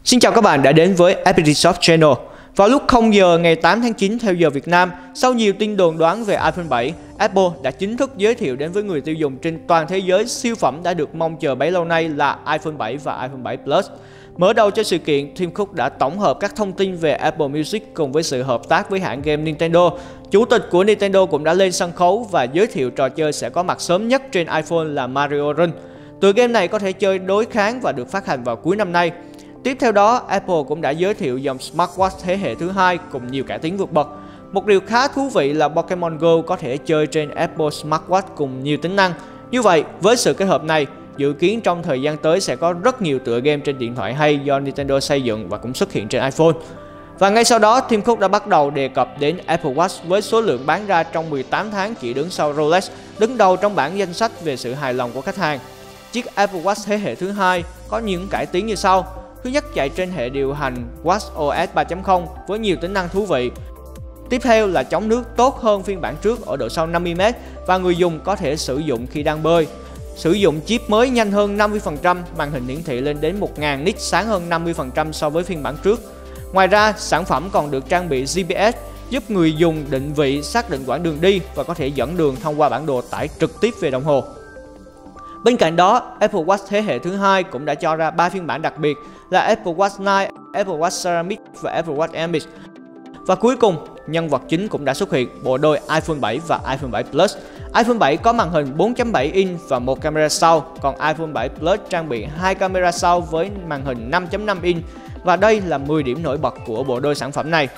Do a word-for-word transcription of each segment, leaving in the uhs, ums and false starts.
Xin chào các bạn đã đến với ép pê tê Shop Channel. Vào lúc không giờ ngày tám tháng chín theo giờ Việt Nam, sau nhiều tin đồn đoán về iPhone bảy, Apple đã chính thức giới thiệu đến với người tiêu dùng trên toàn thế giới siêu phẩm đã được mong chờ bấy lâu nay là iPhone bảy và iPhone bảy Plus. Mở đầu cho sự kiện, Tim Cook đã tổng hợp các thông tin về Apple Music cùng với sự hợp tác với hãng game Nintendo. Chủ tịch của Nintendo cũng đã lên sân khấu và giới thiệu trò chơi sẽ có mặt sớm nhất trên iPhone là Mario Run. Tựa game này có thể chơi đối kháng và được phát hành vào cuối năm nay. Tiếp theo đó, Apple cũng đã giới thiệu dòng smartwatch thế hệ thứ hai cùng nhiều cải tiến vượt bậc. Một điều khá thú vị là Pokemon Go có thể chơi trên Apple Smartwatch cùng nhiều tính năng. Như vậy, với sự kết hợp này, dự kiến trong thời gian tới sẽ có rất nhiều tựa game trên điện thoại hay do Nintendo xây dựng và cũng xuất hiện trên iPhone. Và ngay sau đó, Tim Cook đã bắt đầu đề cập đến Apple Watch với số lượng bán ra trong mười tám tháng chỉ đứng sau Rolex, đứng đầu trong bảng danh sách về sự hài lòng của khách hàng. Chiếc Apple Watch thế hệ thứ hai có những cải tiến như sau. Thứ nhất, chạy trên hệ điều hành watchOS ba chấm không với nhiều tính năng thú vị. Tiếp theo là chống nước tốt hơn phiên bản trước ở độ sâu năm mươi mét và người dùng có thể sử dụng khi đang bơi. Sử dụng chip mới nhanh hơn năm mươi phần trăm, màn hình hiển thị lên đến một nghìn nit sáng hơn năm mươi phần trăm so với phiên bản trước. Ngoài ra, sản phẩm còn được trang bị giê pê ét giúp người dùng định vị, xác định quãng đường đi và có thể dẫn đường thông qua bản đồ tải trực tiếp về đồng hồ. Bên cạnh đó, Apple Watch thế hệ thứ hai cũng đã cho ra ba phiên bản đặc biệt là Apple Watch chín, Apple Watch Ceramic và Apple Watch Emmys. Và cuối cùng, nhân vật chính cũng đã xuất hiện, bộ đôi iPhone bảy và iPhone bảy Plus. iPhone bảy có màn hình bốn chấm bảy inch và một camera sau, còn iPhone bảy Plus trang bị hai camera sau với màn hình năm chấm năm inch. Và đây là mười điểm nổi bật của bộ đôi sản phẩm này.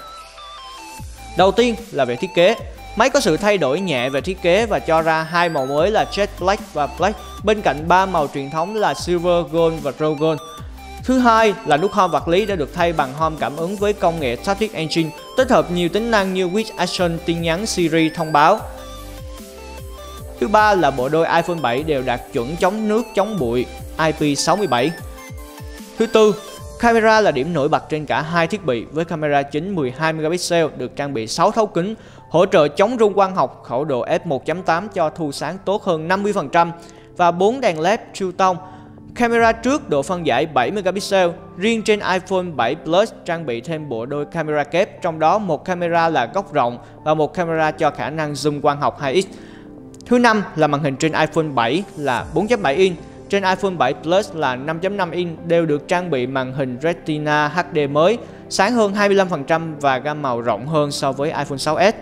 Đầu tiên là về thiết kế. Máy có sự thay đổi nhẹ về thiết kế và cho ra hai màu mới là Jet Black và Black, bên cạnh ba màu truyền thống là Silver, Gold và Raw Gold. Thứ hai là nút home vật lý đã được thay bằng home cảm ứng với công nghệ Taptic Engine, tích hợp nhiều tính năng như Quick Action, tin nhắn, Siri, thông báo. Thứ ba là bộ đôi iPhone bảy đều đạt chuẩn chống nước, chống bụi I P sáu mươi bảy. Thứ tư, camera là điểm nổi bật trên cả hai thiết bị với camera chính mười hai megapixel được trang bị sáu thấu kính, hỗ trợ chống rung quang học, khẩu độ f một chấm tám cho thu sáng tốt hơn năm mươi phần trăm và bốn đèn led True Tone. Camera trước độ phân giải bảy megapixel, riêng trên iPhone bảy Plus trang bị thêm bộ đôi camera kép, trong đó một camera là góc rộng và một camera cho khả năng zoom quang học hai x. Thứ năm là màn hình trên iPhone bảy là bốn chấm bảy inch, trên iPhone bảy Plus là năm chấm năm inch đều được trang bị màn hình Retina H D mới, sáng hơn hai mươi lăm phần trăm và gam màu rộng hơn so với iPhone sáu S.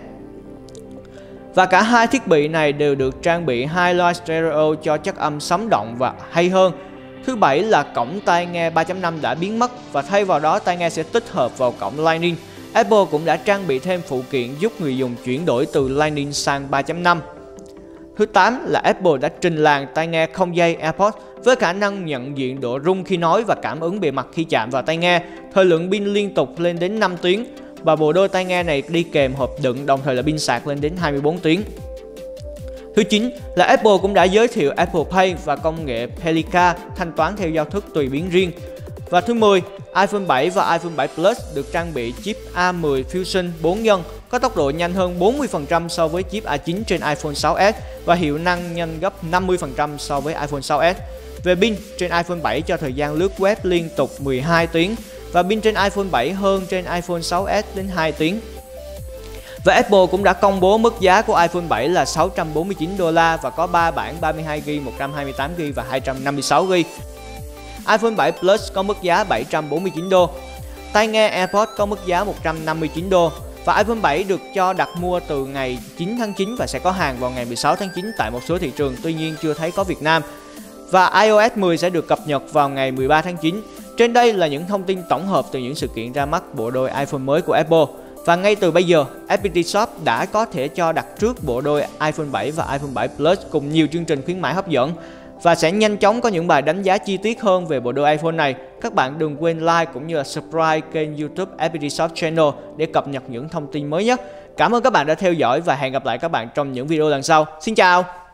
Và cả hai thiết bị này đều được trang bị hai loa stereo cho chất âm sống động và hay hơn. Thứ bảy là cổng tai nghe ba chấm năm đã biến mất và thay vào đó tai nghe sẽ tích hợp vào cổng Lightning. Apple cũng đã trang bị thêm phụ kiện giúp người dùng chuyển đổi từ Lightning sang ba chấm năm. Thứ tám là Apple đã trình làng tai nghe không dây AirPods với khả năng nhận diện độ rung khi nói và cảm ứng bề mặt khi chạm vào tai nghe, thời lượng pin liên tục lên đến năm tiếng và bộ đôi tai nghe này đi kèm hộp đựng, đồng thời là pin sạc lên đến hai mươi bốn tiếng. Thứ chín là Apple cũng đã giới thiệu Apple Pay và công nghệ Pelica thanh toán theo giao thức tùy biến riêng. Và thứ mười, iPhone bảy và iPhone bảy Plus được trang bị chip A mười Fusion bốn nhân, có tốc độ nhanh hơn bốn mươi phần trăm so với chip A chín trên iPhone sáu S và hiệu năng nhanh gấp năm mươi phần trăm so với iPhone sáu S. Về pin, trên iPhone bảy cho thời gian lướt web liên tục mười hai tiếng và pin trên iPhone bảy hơn trên iPhone sáu S đến hai tiếng. Và Apple cũng đã công bố mức giá của iPhone bảy là sáu trăm bốn mươi chín đô la và có ba bản ba mươi hai gi ga bai, một trăm hai mươi tám gi ga bai và hai trăm năm mươi sáu gi ga bai. iPhone bảy Plus có mức giá bảy trăm bốn mươi chín đô. Tai nghe AirPods có mức giá một trăm năm mươi chín đô. Và iPhone bảy được cho đặt mua từ ngày chín tháng chín và sẽ có hàng vào ngày mười sáu tháng chín tại một số thị trường, tuy nhiên chưa thấy có Việt Nam. Và i O S mười sẽ được cập nhật vào ngày mười ba tháng chín. Trên đây là những thông tin tổng hợp từ những sự kiện ra mắt bộ đôi iPhone mới của Apple. Và ngay từ bây giờ, ép pê tê Shop đã có thể cho đặt trước bộ đôi iPhone bảy và iPhone bảy Plus cùng nhiều chương trình khuyến mãi hấp dẫn và sẽ nhanh chóng có những bài đánh giá chi tiết hơn về bộ đôi iPhone này. Các bạn đừng quên like cũng như là subscribe kênh YouTube ép pê tê Shop Channel để cập nhật những thông tin mới nhất. Cảm ơn các bạn đã theo dõi và hẹn gặp lại các bạn trong những video lần sau. Xin chào!